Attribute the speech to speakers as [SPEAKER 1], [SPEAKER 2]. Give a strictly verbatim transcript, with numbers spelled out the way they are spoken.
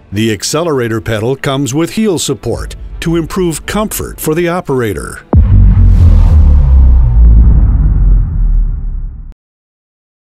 [SPEAKER 1] The Accelerator pedal comes with heel support to improve comfort for the operator.